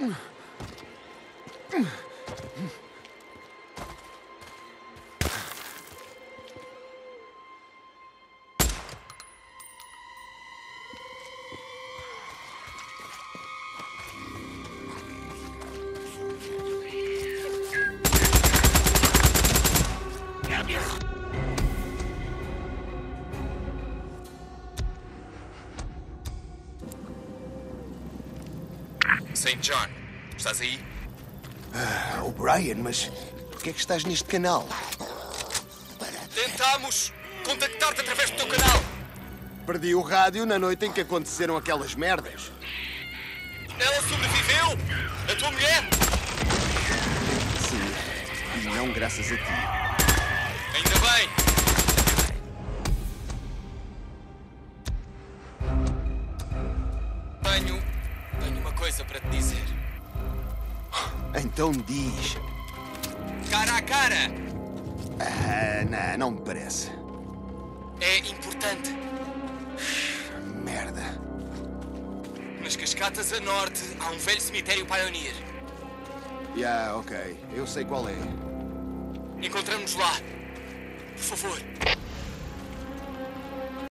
St. John, estás aí? Oh, Brian, mas porquê é que estás neste canal? Tentamos contactar-te através do teu canal. Perdi o rádio na noite em que aconteceram aquelas merdas. Ela sobreviveu! A tua mulher! Sim, e não graças a ti. Ainda bem! Tenho uma coisa para te dizer. Então diz. Cara a cara! Não me parece. É importante. Merda. Nas Cascatas a norte há um velho cemitério Pioneer. Ok. Eu sei qual é. Encontramos-nos lá. Por favor.